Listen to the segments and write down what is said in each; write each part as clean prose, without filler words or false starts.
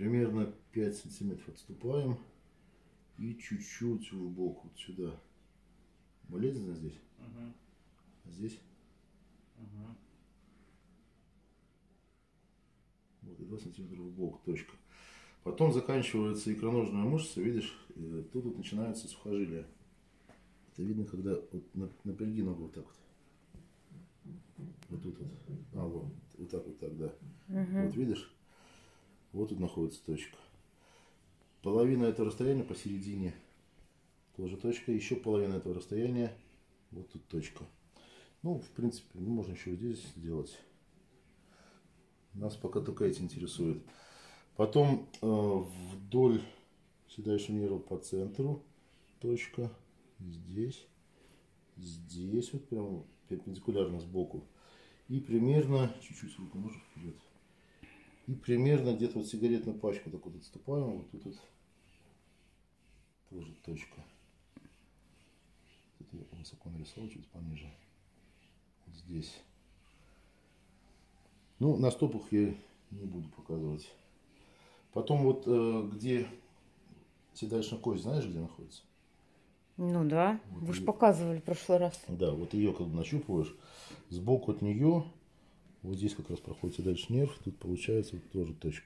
примерно 5 сантиметров отступаем и чуть-чуть в бок вот сюда. Болезненно здесь? Угу. А здесь? Угу. Вот и 2 сантиметра в бок, точка. Потом заканчивается икроножная мышца, видишь, тут вот начинается сухожилие. Это видно, когда вот напряги ногу вот так вот. Вот тут вот. А, вот так вот так, да. Угу. Вот видишь? Вот тут находится точка. Половина этого расстояния посередине. Тоже точка. Еще половина этого расстояния. Вот тут точка. Ну, в принципе, можно еще здесь сделать. Нас пока только эти интересует. Потом вдоль седалищного нерва по центру точка. Здесь. Здесь вот прям перпендикулярно сбоку. И примерно, чуть-чуть руку можно вперед. И примерно где-то вот сигаретную пачку так вот отступаем. Вот тут вот тоже точка. Тут я высоко нарисовал, чуть пониже. Вот здесь. Ну, на стопах я не буду показывать. Потом вот где седалищная кость, знаешь, где находится? Ну да, Вот вы же её. показывали в прошлый раз. Да, вот ее как бы нащупываешь. Сбоку от нее, вот здесь как раз проходит седалищный нерв. Тут получается вот тоже точка.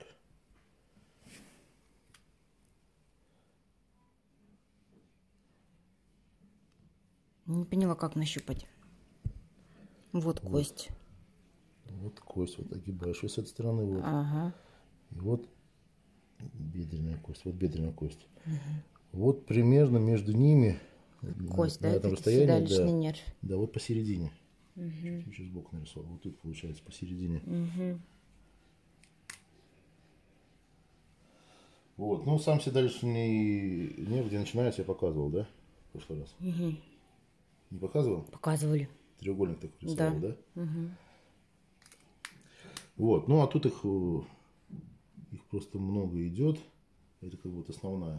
Не поняла, как нащупать. Вот кость. Вот кость, вот огибаешь ее с этой стороны. Вот. Ага. И вот бедренная кость. Вот бедренная кость. Вот примерно между ними, Кость, на да? этом Это расстоянии, седалищный да, нерв. да, вот посередине. Угу. Чуть сбоку нарисовал. Вот тут получается посередине. Угу. Вот, ну сам седалищный нерв, где начинается, я показывал, да? В прошлый раз. Угу. Не показывал? Показывали. Треугольник такой рисовал, да? Угу. Вот, ну а тут их просто много идет. Это как бы вот основная.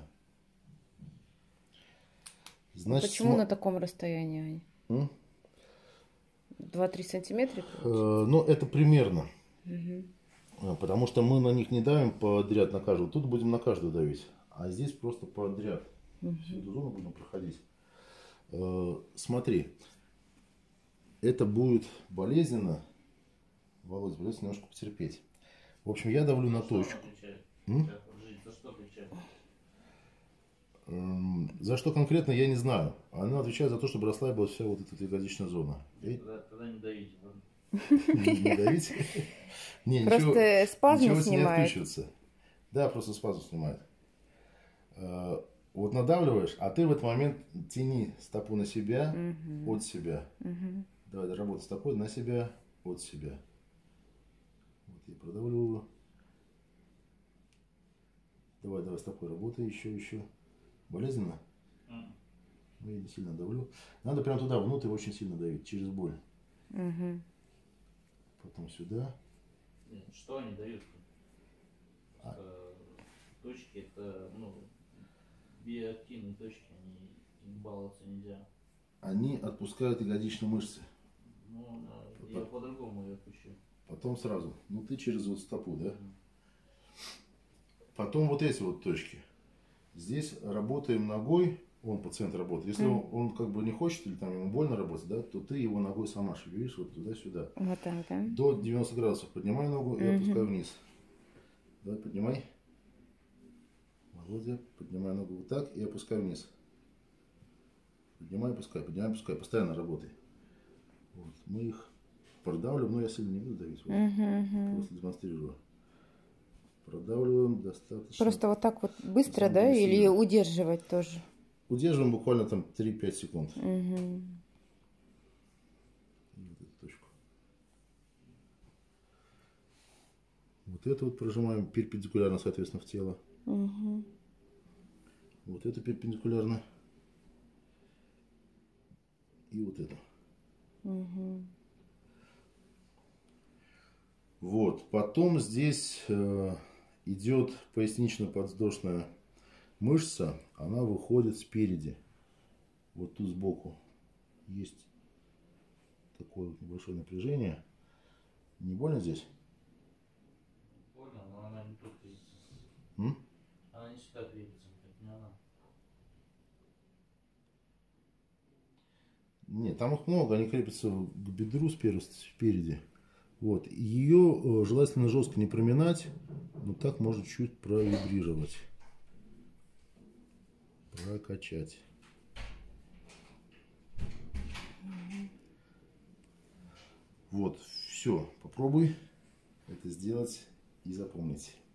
Значит, Почему на таком расстоянии они? М? 2-3 сантиметра? Ну, это примерно. Угу. Потому что мы на них не давим подряд на каждую. Тут будем на каждую давить. А здесь просто подряд. Всю эту зону будем проходить. Смотри. Это будет болезненно. Володя, придется немножко потерпеть. В общем, я давлю на точку. За что отвечает? За что конкретно, я не знаю. Она отвечает за то, чтобы расслабилась вся вот эта ягодичная зона. Тогда не давите. Не давите? Не, Просто спазм ничего не снимает. отключивается. Да, просто спазм снимает. Вот надавливаешь, а ты в этот момент тяни стопу на себя, от себя. Давай доработай стопой на себя, от себя. Вот я продавливаю. Давай стопой работай, еще. Болезненно? Ну, я не сильно давлю. Надо прям туда, внутрь очень сильно давить, через боль. Угу. Потом сюда. Что они дают? Точки это, биоактивные точки, они им баловаться нельзя. Они отпускают ягодичные мышцы. Ну, я по-другому ее отпущу. Потом сразу. Ну, ты через вот стопу, да? Потом вот эти вот точки. Здесь работаем ногой, он пациент работает. Если он как бы не хочет или там ему больно работать, да, то ты его ногой сама шевелишь вот туда-сюда. Вот так, да? До 90 градусов поднимай ногу и опускай вниз. Давай, поднимай. Володя, поднимай ногу вот так и опускай вниз. Поднимай, опускай, постоянно работай. Вот. Мы их продавливаем, но я сильно не буду давить. Вот. Просто демонстрирую. Продавливаем достаточно. Просто вот так вот быстро, да? Или удерживать тоже? Удерживаем буквально там 3-5 секунд. Угу. И вот эту точку. Вот это вот прожимаем перпендикулярно, соответственно, в тело. Угу. Вот это перпендикулярно. И вот это. Угу. Вот. Потом здесь идет пояснично-подвздошная мышца. Она выходит спереди. Вот тут сбоку есть такое вот небольшое напряжение. Не больно здесь? Больно, но она не только Она не всегда крепится, это не она. Нет, там их много, они крепятся к бедру спереди. Вот. Ее желательно жестко не проминать, но так может чуть провибрировать. Прокачать. Вот, все, попробуй это сделать и запомнить.